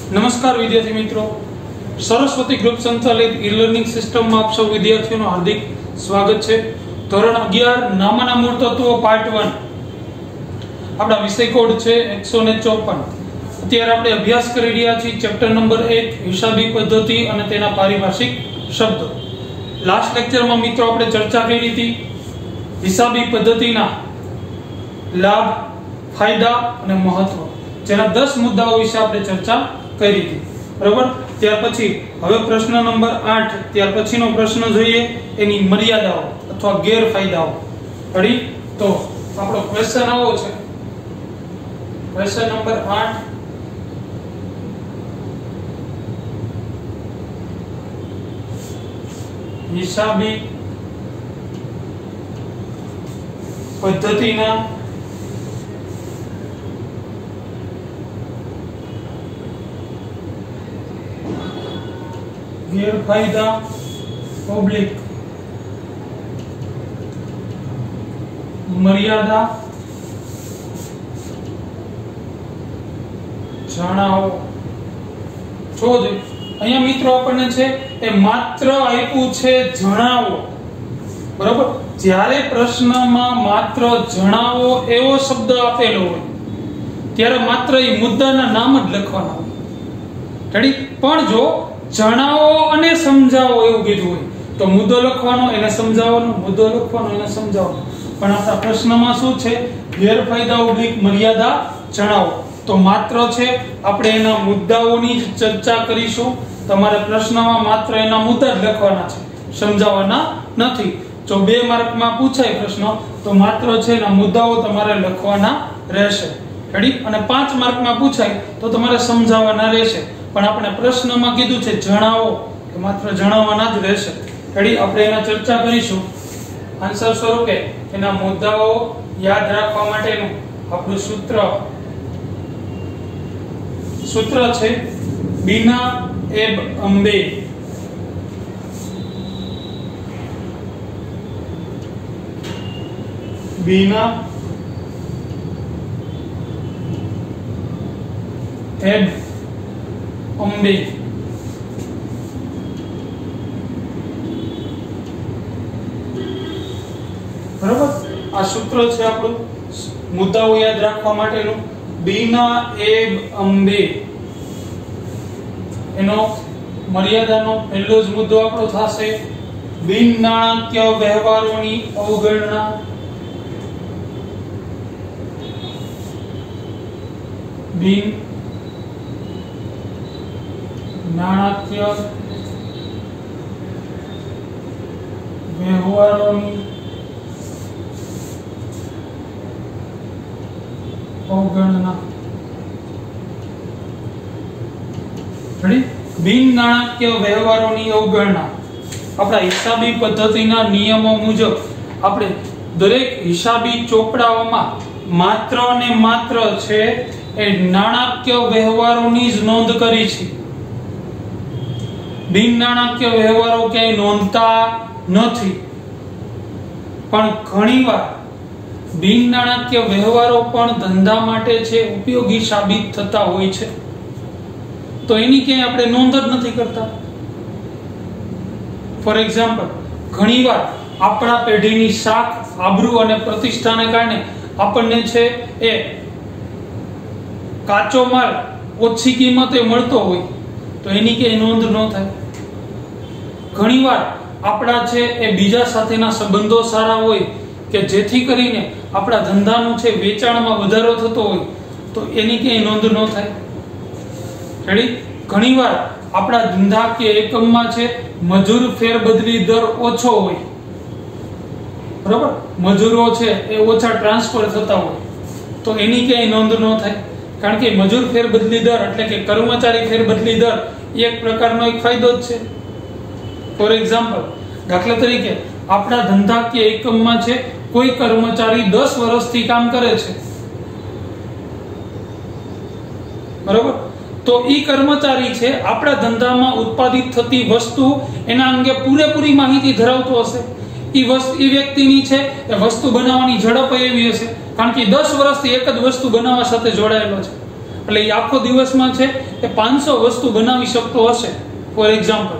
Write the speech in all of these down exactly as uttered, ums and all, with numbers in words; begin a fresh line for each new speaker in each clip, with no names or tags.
નમસ્કાર વિદ્યાર્થી મિત્રો, સરસ્વતી ગ્રુપ સંચાલિત ઈ લર્નિંગ સિસ્ટમમાં આપ સૌ વિદ્યાર્થીઓનું હાર્દિક સ્વાગત છે। ધોરણ અગિયાર નામના મૂળ તત્વો પાર્ટ વન, આપણા વિષય કોડ છે એકસો ચોપન। અત્યારે આપણે અભ્યાસ કરી રહ્યા છીએ ચેપ્ટર નંબર એક હિસાબી પદ્ધતિ અને તેના પારિભાષિક શબ્દો। લાસ્ટ લેક્ચરમાં મિત્રો આપણે ચર્ચા કરી હતી હિસાબી પદ્ધતિના લાભ, ફાયદા અને મહત્વ, જેના દસ મુદ્દાઓ વિશે આપણે ચર્ચા કરી હતી, બરાબર। ત્યાર પછી હવે પ્રશ્ન નંબર આઠ, ત્યાર પછીનો પ્રશ્ન જોઈએ એની મર્યાદાઓ અથવા ગેરફાયદાઓ। રેડી? તો આપણો ક્વેશ્ચન આવો છે, ક્વેશ્ચન નંબર આઠ, હિસાબી પદ્ધતિના ગેરફાયદા ઓબ્લિક મર્યાદા જણાવો। જો અહીંયા મિત્રો આપણને છે એ માત્ર આપ્યું છે જણાવો, બરાબર। જ્યારે પ્રશ્નમાં માત્ર જણાવો એવો શબ્દ આપેલો હોય ત્યારે માત્ર એ મુદ્દાના નામ જ લખવાના હોય, રેડી? પણ જો જણાવો અને સમજાવો એવું કીધું હોય તો મુદ્દો લખવાનો, એને સમજાવવાનો, મુદ્દો લખવાનો, એને સમજાવવાનો। પણ આપણા પ્રશ્નમાં શું છે? ગેરફાયદા ઓબ્લિક મર્યાદા જણાવો। તો માત્ર છે આપણે એના મુદ્દાઓની જ ચર્ચા કરીશું। તમારે પ્રશ્નમાં માત્ર એના મુદ્દા જ લખવાના છે, સમજાવવાના નથી। જો બે માર્કમાં પૂછાય પ્રશ્ન તો માત્ર છે એના મુદ્દાઓ તમારે લખવાના રહેશે, રેડી? અને પાંચ માર્કમાં પૂછાય તો તમારે સમજાવવાના રહેશે। પણ આપણે પ્રશ્નમાં કીધું છે જણાવો, કે માત્ર જણાવવાના જ રહેશે, રેડી? આપણે એના ચર્ચા કરીશું આન્સર સ્વરૂપે। એના મુદ્દાઓ યાદ રાખવા માટેનું આપણું સૂત્ર સૂત્ર છે બીના એબ અંબે। બીના એબ અંબે, બરાબર? આ સૂત્ર છે આપણું મુદ્દાઓ યાદ રાખવા માટેનું, બીના એબ અંબે। એનો મર્યાદાનો પહેલો જ મુદ્દો આપણો થશે બિન નાણાકીય વ્યવહારોની અવગણના। બિન નાણાકીય વ્યવહારોની અવગણના, રેડી? બિન નાણાકીય વ્યવહારોની અવગણના। આપણા હિસાબી પદ્ધતિના નિયમો મુજબ આપણે દરેક હિસાબી ચોપડાઓમાં માત્ર ને માત્ર છે એ નાણાકીય વ્યવહારોની જ નોંધ કરી છે। બિન નાણાકીય વ્યવહારો ક્યાંય નોંધતા નથી, પણ ઘણીવાર બિન નાણાકીય વ્યવહારો પણ ધંધા માટે છે ઉપયોગી સાબિત થતા હોય છે, તો એની ક્યાંય આપણે નોંધ જ નથી કરતા। ફોર એક્ઝામ્પલ, ઘણીવાર આપણા પેઢીની શાખ, આબરૂ અને પ્રતિષ્ઠાને કારણે આપણને છે એ કાચો માલ ઓછી કિંમતે મળતો હોય તો એની ક્યાંય નોંધ ન થાય। ઘણીવાર આપણા છે એ બીજા સાથેના સંબંધો સારા હોય કે જેથી કરીને આપણા ધંધાનું છે વેચાણમાં વધારો થતો હોય તો એની ક્યાંય નોંધ ન થાય, રેડી? ઘણીવાર આપણા ધંધા કે એકમમાં છે મજૂર ફેરબદલી દર ઓછો હોય, બરાબર? મજૂરો છે એ ઓછા ટ્રાન્સફર થતા હોય તો એની ક્યાંય નોંધ ન થાય, કારણ કે મજૂર ફેરબદલી દર એટલે કે કર્મચારી ફેરબદલી દર એક પ્રકારનો એક ફાયદો જ છે। ફોર એક્ઝામ્પલ, દાખલા તરીકે આપણા ધંધાકીય એકમમાં છે કોઈ કર્મચારી દસ વર્ષથી કામ કરે છે, બરાબર? તો ઈ કર્મચારી છે આપણા ધંધામાં ઉત્પાદિત થતી વસ્તુ એના અંગે પૂરેપૂરી માહિતી ધરાવતો હશે। ઈ વસ્તુ ઈ વ્યક્તિની છે એ વસ્તુ બનાવવાની ઝડપ એવી હશે કારણ કે દસ વર્ષથી એક જ વસ્તુ બનાવવા સાથે જોડાયેલો છે એટલે એ આખો દિવસમાં છે એ પાંચસો વસ્તુ બનાવી શકતો હશે ફોર એક્ઝામ્પલ,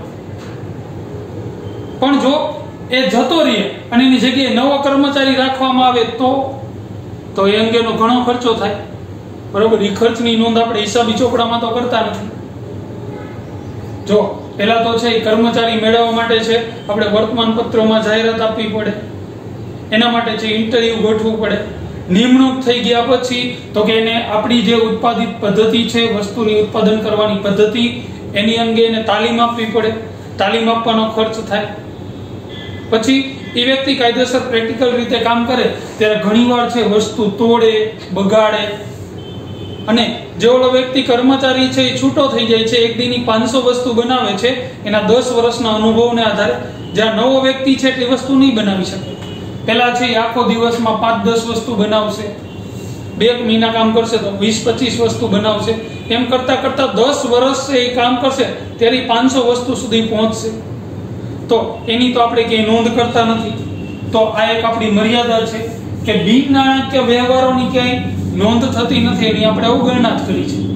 પણ જો એ જતો રહે અને એની જગ્યાએ નવો કર્મચારી રાખવામાં આવે તો તો એ અંગેનો ઘણો ખર્ચો થાય, બરોબર. એ ખર્ચની નોંધ આપણે હિસાબી ચોપડામાં તો કરતા નથી. જો પહેલા તો છે એ કર્મચારી મેળવવા માટે છે આપણે વર્તમાન પત્રોમાં જાહેરાત આપવી પડે, એના માટે છે ઇન્ટરવ્યુ ગોઠવવું પડે. નિમણૂક થઈ ગયા પછી તો કે એને આપણી જે ઉત્પાદિત પદ્ધતિ છે, વસ્તુની ઉત્પાદન કરવાની પદ્ધતિ, એની અંગે એને તાલીમ આપવી પડે. તાલીમ આપવાનો ખર્ચ થાય. પછી એ વ્યક્તિ કાયદેસર પ્રેક્ટિકલ રીતે કામ કરે ત્યારે ઘણીવાર છે વસ્તુ તોડે, બગાડે, અને જે ઓલો વ્યક્તિ કર્મચારી છે એ છૂટો થઈ જાય છે, એક દીની પાંચસો વસ્તુ બનાવે છે એના દસ વર્ષના અનુભવને આધારે. જ્યાં નવો વ્યક્તિ છે એટલી વસ્તુ નહીં બનાવી શકે. પેલા છે આખો દિવસમાં પાંચ દસ વસ્તુ બનાવશે, બે મહિના કામ કરશે તો વીસ પચીસ વસ્તુ બનાવશે. એમ કરતા કરતા દસ વર્ષ એ કામ કરશે ત્યારે પાંચસો વસ્તુ સુધી પહોંચશે. તો એની તો આપણે ક્યાંય નોંધ કરતા નથી. તો આ એક આપણી મર્યાદા છે કે બિન નાણાકીય વ્યવહારોની ક્યાંય નોંધ થતી નથી, એની આપણે અવગણના જ કરી છે,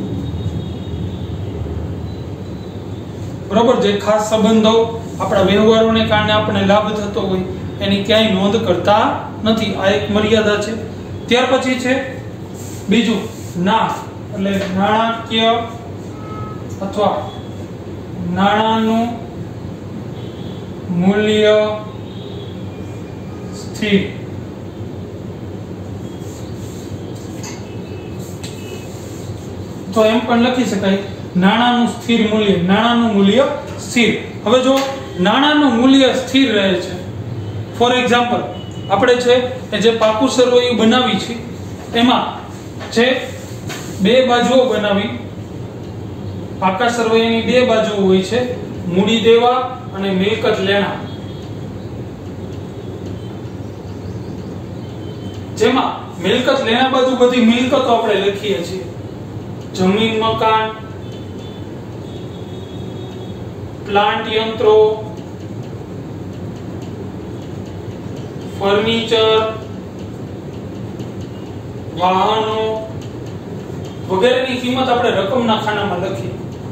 બરોબર. જે ખાસ સંબંધો આપણા વ્યવહારોને કારણે આપણને લાભ થતો હોય એની ક્યાંય નોંધ કરતા નથી. આ એક મર્યાદા છે. ત્યાર પછી છે બીજું ના, એટલે નાણાકીય અથવા નાણાંનું મૂલ્ય સ્થિર. તો એમ પણ લખી શકાય નાણાંનું સ્થિર મૂલ્ય, નાણાંનું મૂલ્ય સ્થિર. હવે જો નાણાંનું મૂલ્ય સ્થિર રહે છે, ફોર એક્ઝામ્પલ આપણે છે એ જે પાકું સરવૈયું બનાવી છે એમાં જે બે બાજુઓ બનાવી, પાકા સરવૈયાની બે બાજુઓ હોય છે, મૂડી દેવા અને મિલકત લેણા. જેમાં મિલકત લેણા બાજુ બધી મિલકતો આપણે લખીએ છીએ, જમીન, મકાન, પ્લાન્ટ યંત્રો, ફર્નિચર, વાહનો વગેરેની કિંમત આપણે રકમના ખાનામાં લખીએ,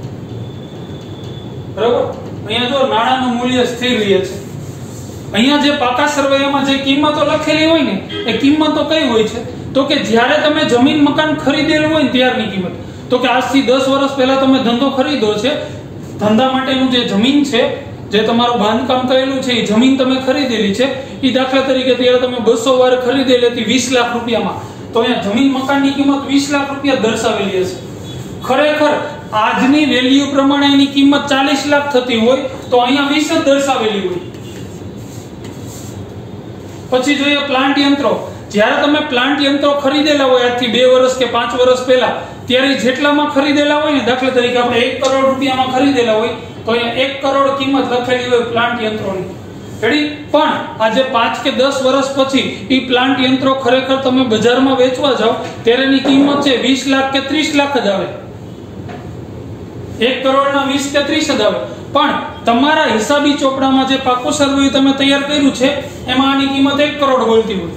બરાબર. અહીંયા જો નાણાંનું મૂલ્ય સ્થિર રહે છે. અહીંયા જે પાકા સરવૈયામાં જે કિંમતો લખેલી હોય ને એ કિંમતો કઈ હોય છે તો કે જ્યારે તમે જમીન મકાન ખરીદેલું હોય ને ત્યારની કિંમત. તો કે આજથી દસ વર્ષ પહેલા તમે ધંધો ખરીદો છે, ધંધા માટેનું જે જમીન છે, જે તમારું બાંધકામ કરેલું છે, એ જમીન તમે ખરીદેલી છે, એ દાખલા તરીકે ત્યારે તમે બસો વાર ખરીદેલી હતી વીસ લાખ રૂપિયામાં, તો અહીંયા જમીન મકાનની કિંમત વીસ લાખ રૂપિયા દર્શાવેલી હશે. ખરેખર આજની વેલ્યુ પ્રમાણે એની કિંમત ચાલીસ લાખ થતી હોય તો અહીંયા વીસ જ દર્શાવેલી હોય. પછી જોઈએ પ્લાન્ટ યંત્રો. જ્યારે તમે પ્લાન્ટ યંત્રો ખરીદેલા હોય આજથી બે વર્ષ કે પાંચ વર્ષ પહેલા, ત્યારે જેટલામાં ખરીદેલા હોય ને, દાખલા તરીકે આપણે એક કરોડ રૂપિયામાં ખરીદેલા હોય તો અહીંયા એક કરોડ કિંમત લખેલી હોય પ્લાન્ટ યંત્રોની. રેડી? પણ આજે પાંચ કે દસ વર્ષ પછી એ પ્લાન્ટ યંત્રો ખરેખર તમે બજારમાં વેચવા જાઓ ત્યારે એની કિંમત છે વીસ લાખ કે ત્રીસ લાખ જ આવે. એક કરોડ ના વીસ કે ત્રીસ જ આવે. પણ તમારા હિસાબી ચોપડામાં જે પાકું સરવૈયું તમે તૈયાર કર્યું છે એમાં આની કિંમત એક કરોડ બોલતી હોય,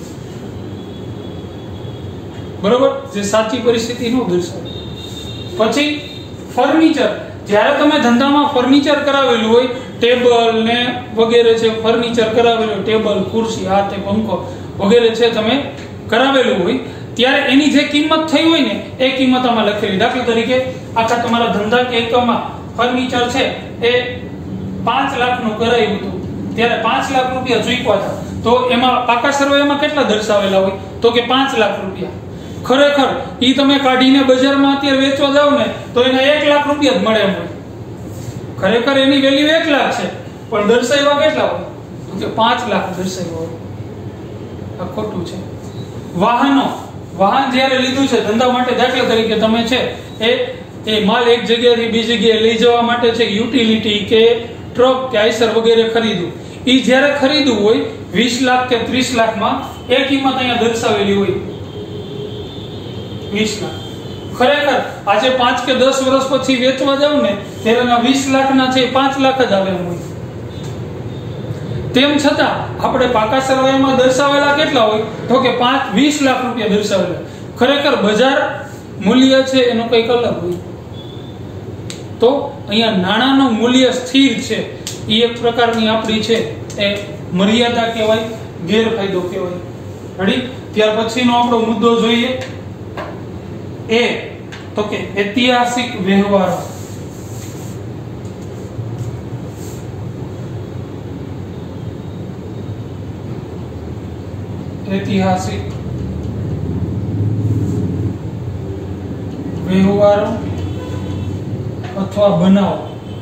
બરોબર, જે સાચી પરિસ્થિતિ નો દર્શાવે. પછી ફર્નિચર. જ્યારે તમે ધંધામાં ફર્નિચર કરાવેલું હોય, ટેબલ ને વગેરે છે, ફર્નિચર કરાવેલું, ટેબલ, ખુરશી, હાથે પંખો વગેરે છે, તમે કરાવેલું હોય ત્યારે એની જે કિંમત થઈ હોય ને એ કિંમત આમાં લખેલી. દાખલા તરીકે આખા તમારા ધંધા કે એકમમાં ફર્નિચર છે એ પાંચ લાખ નું કરાયું હતું, ત્યારે પાંચ લાખ રૂપિયા ચૂકવ્યા હતા, તો એમાં પાકા સરવૈયામાં કેટલા દર્શાવેલા હોય તો કે પાંચ લાખ રૂપિયા. ખરેખર ઈ તમે કાઢીને બજારમાં અત્યારે વેચવા જાવ ને તો એના એક લાખ રૂપિયા જ મળે એમ હોય. ખરેખર એની વેલ્યુ એક લાખ છે પણ દર્શાવ્યા કેટલા હોય તો કે પાંચ લાખ દર્શાવ્યા હોય. આ ખોટું છે. વાહનો. વાહન જ્યારે લીધું છે ધંધા માટે, દાખલા તરીકે તમે છે એ એ માલ એક જગ્યાએથી બીજી જગ્યાએ લઈ જવા માટે છે યુટિલિટી કે ટ્રક કે આઈસર વગેરે ખરીદવું, એ જ્યારે ખરીદવું હોય વીસ લાખ કે ત્રીસ લાખમાં એ કિંમત અહીંયા દર્શાવેલી હોય વીસ લાખ. ખરેખર આજે પાંચ કે દસ વર્ષ પછી વેચવા જાવ ને ત્યારે વીસ લાખ ના છે પાંચ લાખ જ આવે એમ હોય. તેમ છતાં આપણે પાકા સરવૈયામાં દર્શાવેલા કેટલા હોય તો કે પાંચ વીસ લાખ રૂપિયા દર્શાવેલા. ખરેખર બજાર મૂલ્ય છે એનો કંઈક અલગ હોય. તો અહીંયા નાણાંનું મૂલ્ય સ્થિર છે એ એક પ્રકારની આપણી છે એ મર્યાદા કહેવાય, ગેરફાયદો કહેવાય. રેડી? ત્યાર પછીનો આપણો મુદ્દો જોઈએ એ તો કે ઐતિહાસિક વ્યવહારો. ઐતિહાસિક વ્યવહારો અથવા બનાવો.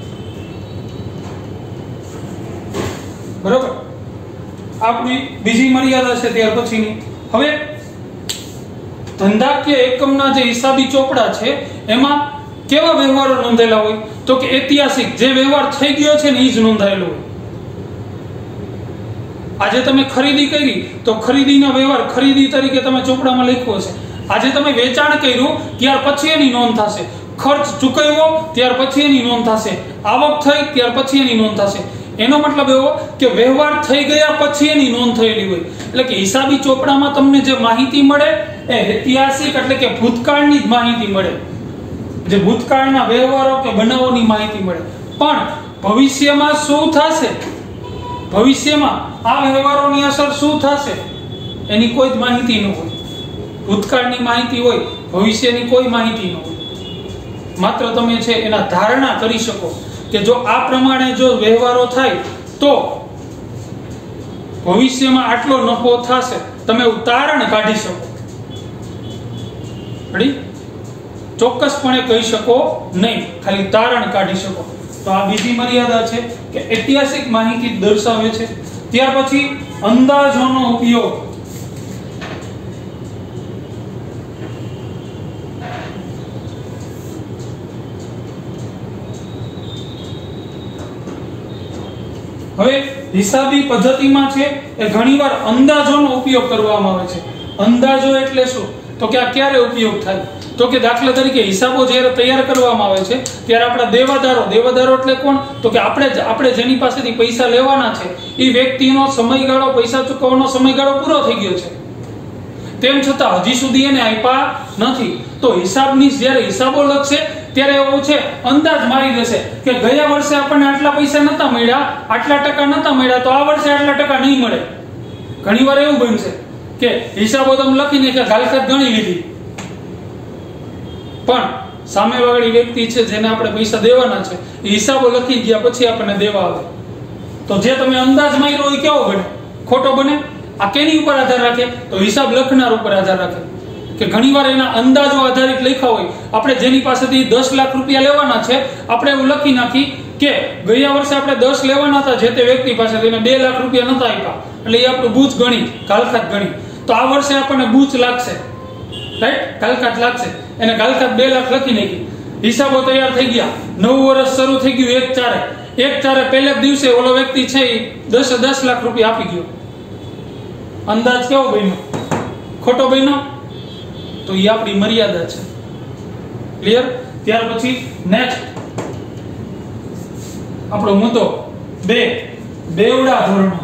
બરોબર? આપણી બીજી મર્યાદા છે ત્યાર પછીની. હવે ધંધાકીય એકમના જે હિસાબી ચોપડા છે એમાં કેવા વ્યવહારો નોંધેલા હોય તો કે ઐતિહાસિક, જે વ્યવહાર થઈ ગયો છે ને એ જ નોંધાયેલો હોય. આજે તમે ખરીદી કરી તો ખરીદીનો વ્યવહાર ખરીદી તરીકે તમે ચોપડામાં લખ્યો છે. આજે તમે વેચાણ કર્યું ત્યાર પછી એની નોંધ થશે. ખર્ચ ચૂકવ્યો ત્યાર પછી એની નોંધ થશે. આવક થઈ ત્યાર પછી એની નોંધ થશે. એનો મતલબ એવો કે વ્યવહાર થઈ ગયા પછી એની નોંધ થયેલી હોય. એટલે કે હિસાબી ચોપડામાં તમને જે માહિતી મળે એ ઐતિહાસિક એટલે કે ભૂતકાળની જ માહિતી મળે, જે ભૂતકાળના વ્યવહારો કે બનાવોની માહિતી મળે. પણ ભવિષ્યમાં શું થશે, ભવિષ્યમાં આ વ્યવહારોની અસર શું થશે એની કોઈ જ માહિતી ન હોય. ભૂતકાળની માહિતી હોય, ભવિષ્યની કોઈ માહિતી ન હોય. માત્ર તમે છે એના ધારણા કરી શકો કે જો આ પ્રમાણે જો વ્યવહારો થાય તો ભવિષ્યમાં આટલો નફો થશે. તમે તારણ કાઢી શકો. રેડી? ચોક્કસપણે કહી શકો નહીં, ખાલી તારણ કાઢી શકો. તો આ બીજી મર્યાદા છે કે ઐતિહાસિક માહિતી દર્શાવે છે. ત્યાર પછી અંદાજોનો ઉપયોગ. હવે હિસાબી પદ્ધતિમાં છે એ ઘણીવાર અંદાજોનો ઉપયોગ કરવામાં આવે છે. અંદાજો એટલે શું તો કે આ ક્યારે ઉપયોગ થાય તો કે દાખલા તરીકે હિસાબો જ્યારે તૈયાર કરવામાં આવે છે ત્યારે આપણા દેવાદારો, દેવાદારો એટલે કોણ તો કે આપણે આપણે જેની પાસેથી પૈસા લેવાના છે એ વ્યક્તિનો સમયગાળો, પૈસા ચૂકવવાનો સમયગાળો પૂરો થઈ ગયો છે, તેમ છતાં હજી સુધી એને આપ્યા નથી. તો હિસાબની જ્યારે હિસાબો લખશે ત્યારે એવું છે અંદાજ મારી દેશે કે ગયા વર્ષે આપણને આટલા પૈસા નતા મળ્યા, આટલા ટકા નતા મળ્યા, તો આ વર્ષે આટલા ટકા નહીં મળે. ઘણીવાર એવું બનશે કે હિસાબો તમે લખીને કે ગાલખાત ગણી લીધી, પણ સામેવાળી વ્યક્તિ છે જેને આપણે પૈસા દેવાના છે એ હિસાબો લખી ગયા પછી આપણને દેવા આવે. તો જે તમે અંદાજ માર્યો એ કેવો બને? ખોટો બને. આ કેની ઉપર આધાર રાખે તો હિસાબ લખનાર ઉપર આધાર રાખે કે ઘણીવાર એના અંદાજો આધારિત લખ્યા હોય. આપણે જેની પાસેથી દસ લાખ રૂપિયા લેવાના છે, આપણે એવું લખી નાખી કે ગયા વર્ષે આપણે દસ લેવાના હતા, જે તે વ્યક્તિ પાસેથી એને બે લાખ રૂપિયા નતા આપ્યા, એટલે એ આપણું બૂચ ગણી, ગાલખાત ગણી. તો આ વર્ષે આપણને બૂચ લાગશે, રાઈટ? ગાલખાત લાગશે. એને ગાલખાત બે લાખ લખી નાખી, હિસાબો તૈયાર થઈ ગયા, નવું વર્ષ શરૂ થઈ ગયું. એક ચારે એક ચારે પહેલા દિવસે ઓલો વ્યક્તિ છે એ દસ દસ લાખ રૂપિયા આપી ગયો. અંદાજ કેવો બન્યો? ખોટો બન્યો. તો એ આપણી મર્યાદા છે. ક્લિયર? ત્યાર પછી નેક્સ્ટ આપણો મુદ્દો બે, બેવડા ધોરણો.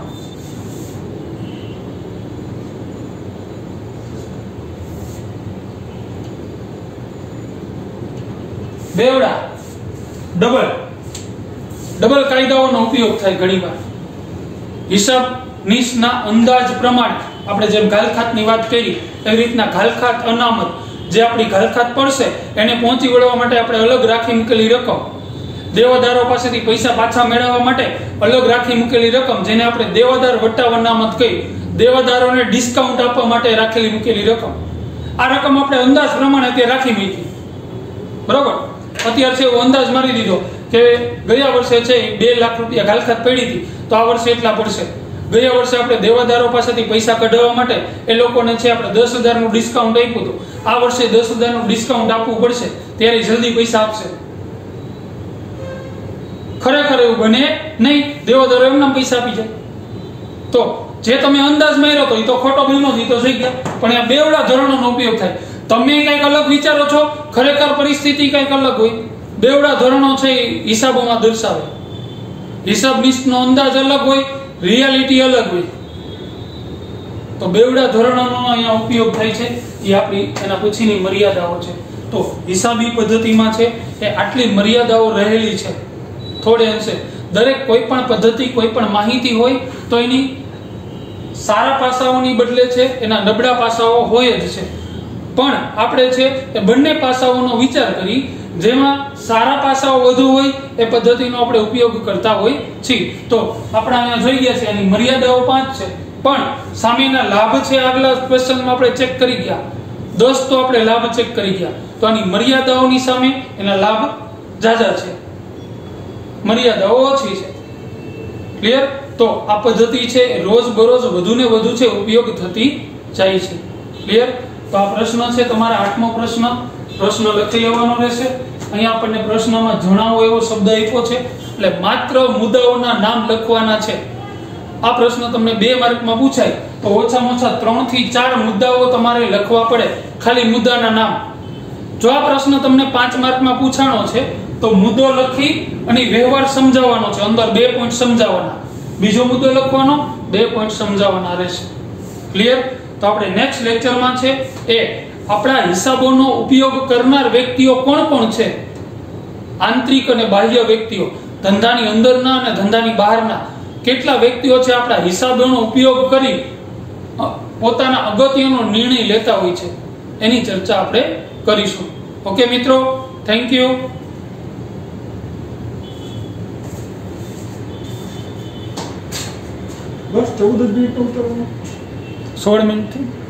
બેવડા ડબલ ડબલ કાયદાઓનો ઉપયોગ થાય ઘણીવાર. હિસાબ નિશના અંદાજ પ્રમાણે આપણે જેમ ગાલખાતની વાત કરી એવી રીતના ગાલખાત અનામત, જે આપણી ગાલખાત પડશે એને પહોંચી વળવા માટે આપણે અલગ રાખી મૂકેલી રકમ, દેવાદારો પાસેથી પૈસા પાછા મેળવવા માટે અલગ રાખી મૂકેલી રકમ, જેને આપણે દેવાદાર વટાવ અનામત કહી, દેવાદારોને ડિસ્કાઉન્ટ આપવા માટે રાખેલી મૂકેલી રકમ. આ રકમ આપણે અંદાજ પ્રમાણે અત્યારે રાખી મૂકી. બરોબર? અત્યારે છે અંદાજ મારી દીધો કે ગયા વર્ષે છે બે લાખ રૂપિયા ગાલખાત પડી હતી, તો આ વર્ષે એટલા પડશે. ગયા વર્ષે આપણે દેવાદારો પાસેથી પૈસા કઢાવવા માટે એ લોકોને છે આપણે દસ હજાર નું ડિસ્કાઉન્ટ આપ્યું હતું, આ વર્ષે દસ હજાર નું ડિસ્કાઉન્ટ આપવું પડશે, ત્યારે જલ્દી પૈસા આપશે. ખરેખર એવું બને નહીં, દેવાદારો એમના પૈસા આપી જાય. તો જે તમે અંદાજ માર્યો તો એ તો ખોટો બન્યો, એ તો થઈ ગયા. પણ આ બેવડા ધોરણોનો ઉપયોગ થાય. તમે કઈક અલગ વિચારો છો, ખરેખર પરિસ્થિતિ કઈક અલગ હોય. બેવડા ધોરણો છે એ હિસાબોમાં દર્શાવે. હિસાબ નિષ્ઠનો અંદાજ અલગ હોય, રિયાલિટી અલગ હોય. તો બેવડા ધોરણોનો અહીંયા ઉપયોગ થાય છે. એ આપણી એના પછીની મર્યાદાઓ છે. તો હિસાબી પદ્ધતિમાં છે એ આટલી મર્યાદાઓ રહેલી છે થોડે અંશે. દરેક કોઈ પણ પદ્ધતિ કોઈ પણ માહિતી હોય તો એની સારા પાસાઓની બદલે છે એના નબળા પાસાઓ હોય જ છે, પણ આપણે છે એ બંને પાસાઓનો વિચાર કરી જેમાં સારા પાસાઓ વધુ હોય એ પદ્ધતિનો આપણે ઉપયોગ કરતા હોય છીએ. તો આપણે અહીંયા જોઈ ગયા છે એની મર્યાદાઓ પાંચ છે, પણ સામેના લાભ છે આગલા ક્વેશ્ચનમાં આપણે ચેક કરી ગયા. દસ તો આપણે લાભ ચેક કરી ગયા, તો આની મર્યાદાઓની સામે એના લાભ જાજા છે, મર્યાદાઓ ઓછી છે. ક્લિયર? તો આ પદ્ધતિ છે રોજ બરોજ વધુ ને વધુ છે ઉપયોગ થતી જાય છે. ક્લિયર? તો આ પ્રશ્ન છે તમારા આઠમો પ્રશ્ન. પ્રશ્ન લખી લેવાનો રહેશે. અહીંયા આપણને પ્રશ્નમાં જણાવો એવો શબ્દ આપ્યો છે, એટલે માત્ર મુદ્દાઓના નામ લખવાના છે. આ પ્રશ્ન તમને બે માર્કમાં પૂછાય તો ઓછામાં ઓછા ત્રણ થી ચાર મુદ્દાઓ તમારે લખવા પડે, ખાલી મુદ્દાના નામ. જો આ પ્રશ્ન તમને પાંચ માર્કમાં પૂછાણો છે તો મુદ્દો લખી અને વ્યવહાર સમજાવવાનો છે, અંદર બે પોઈન્ટ સમજાવવાના, બીજો મુદ્દો લખવાનો, બે પોઈન્ટ સમજાવવાના રહેશે. ક્લિયર? તો આપણે નેક્સ્ટ લેક્ચરમાં છે એ આપણા હિસાબોનો ઉપયોગ કરનાર વ્યક્તિઓ કોણ કોણ છે, આંતરિક અને બાહ્ય વ્યક્તિઓ, ધંધાની અંદરના અને ધંધાની બહારના કેટલા વ્યક્તિઓ છે આપણા હિસાબોનો ઉપયોગ કરી પોતાના અગત્યનો નિર્ણય લેતા હોય છે, એની ચર્ચા આપણે કરીશું. ઓકે મિત્રો, થેન્ક યુ.
બસ ચૌદ જ મિનિટ ઉતરવાનું,
સોળ મિનિટ.